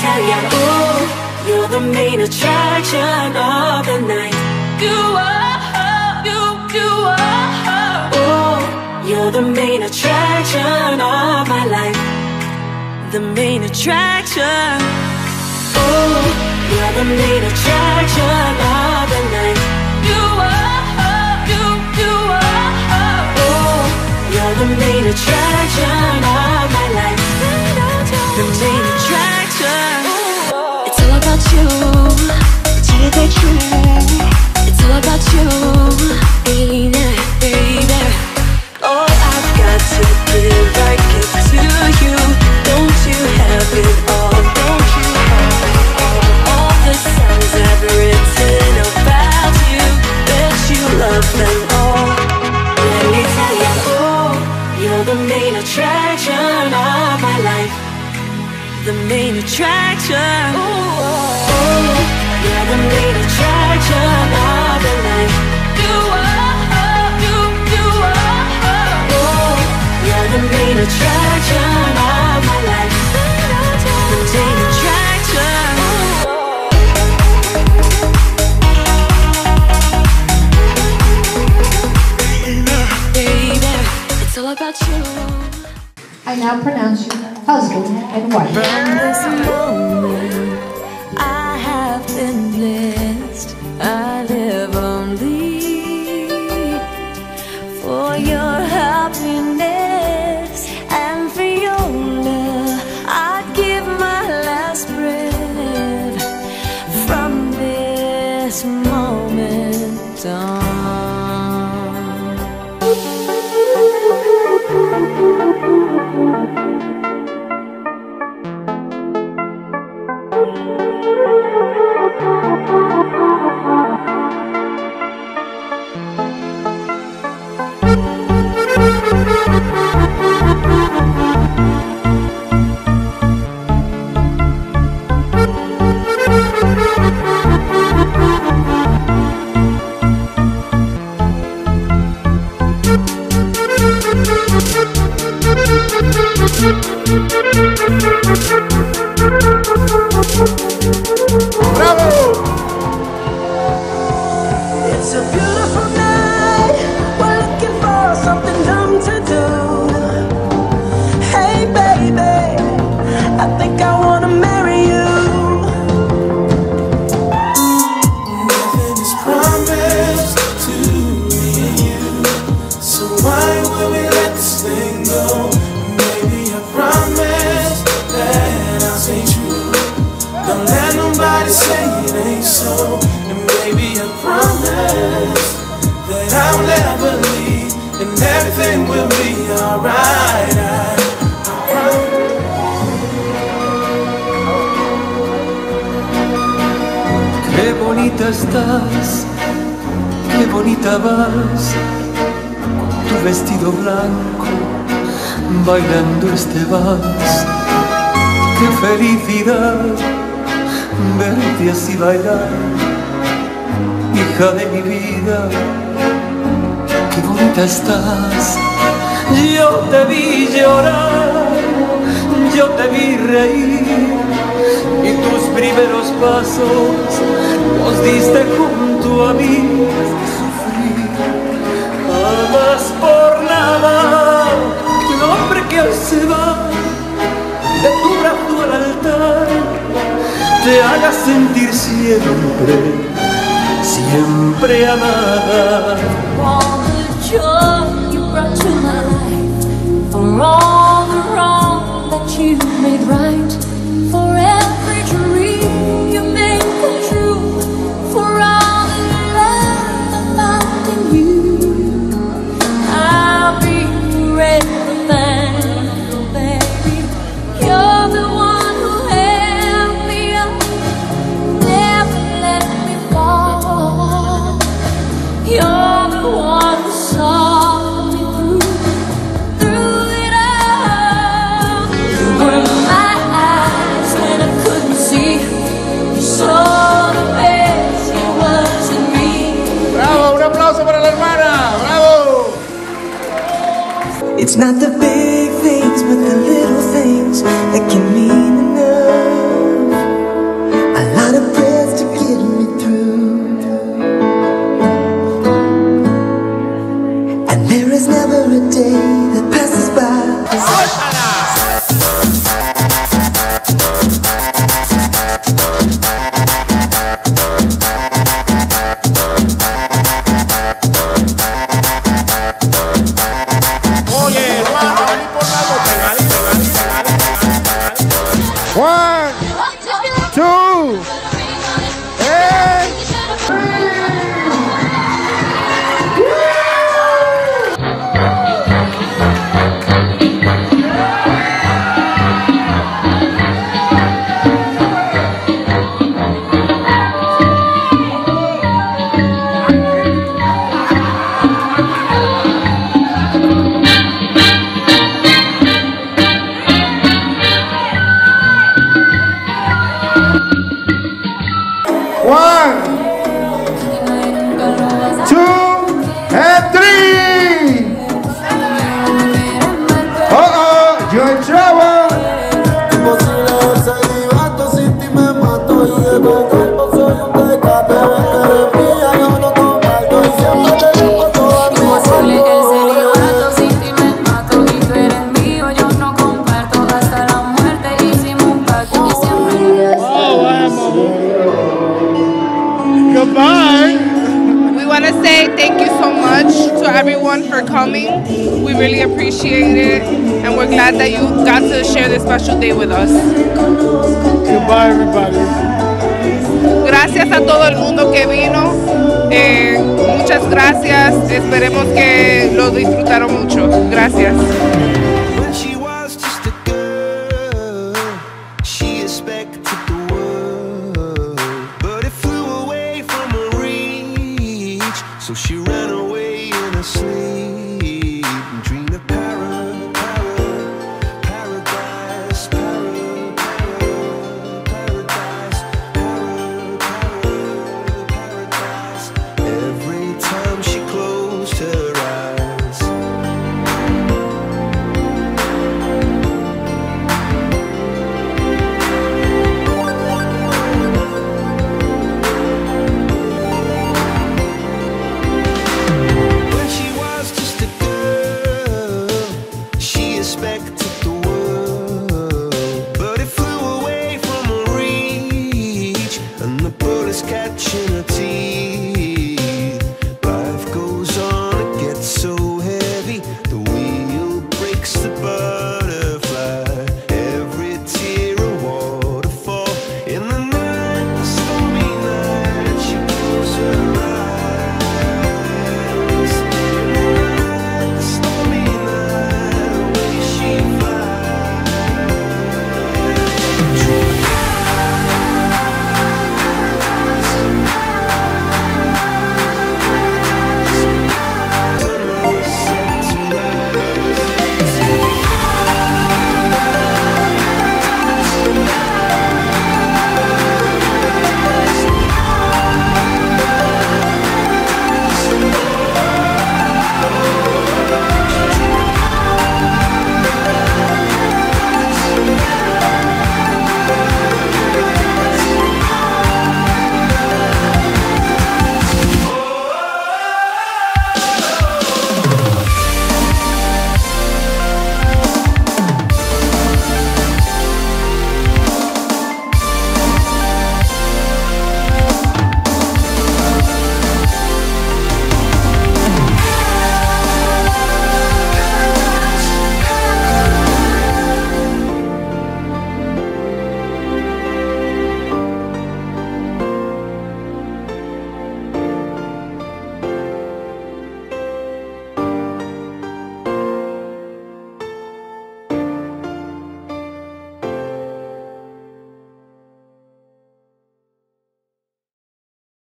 tell ya, ooh, you're the main attraction of the night. You are, you are. Ooh, you're the main attraction of my life. The main attraction. Ooh, you're the main attraction of the night. You are, you are. Ooh, you're the main attraction of my life. The main attraction. It's all about you. It's all about you, baby, baby. All I've got to give, I give to you. Don't you have it all? Don't you have it all? All the songs I've written about you, bet you love them all. Let me tell you, oh, you're the main attraction of my life. The main attraction. Oh, you're the main attraction of the night. You are, you are. Oh, you're the main attraction of my life. The main attraction. Baby, it's all about you. I now pronounce you husband and wife. From this moment, I have been blessed. I live only for your happiness and for your love. I'd give my last breath from this moment on. ¡Bravo! It's a beautiful night. We're looking for something dumb to do. Hey baby, I think I wanna marry you. Nothing is promised to me and you, so why will we let this thing go? Maybe I promise that I'll stay true. Don't let nobody say it ain't so. And baby I promise that I'll never leave, and everything will be alright. I promise. Qué bonita estás, qué bonita vas, con tu vestido blanco, bailando este vals. Qué felicidad verte así bailar, hija de mi vida, qué bonita estás. Yo te vi llorar, yo te vi reír, y tus primeros pasos los diste junto a mí. Sufrí, jamás por nada, que un hombre que hoy se va de tu brazo al altar te haga sentir siempre, siempre amada. For all the joy you brought to my life, for all the wrong that you made right, for every dream you made come true, for all the love I found in you, I'll be forever thankful, baby. You're the one who held me up, never let me fall. You're the one who saw me through it all. You were my eyes when I couldn't see. You saw the best it was in me. ¡Bravo! ¡Un aplauso para la hermana! ¡Bravo! It's not the big things, but the little things that can mean enough. thank you so much to everyone for coming. We really appreciate it, and we're glad that you got to share this special day with us. Goodbye, everybody. Gracias a todo el mundo que vino. Muchas gracias. Esperemos que lo disfrutaron mucho. Gracias. When she was just a girl, she expected the world, but it flew away from her reach. So she ran away in her sleep and dreamed of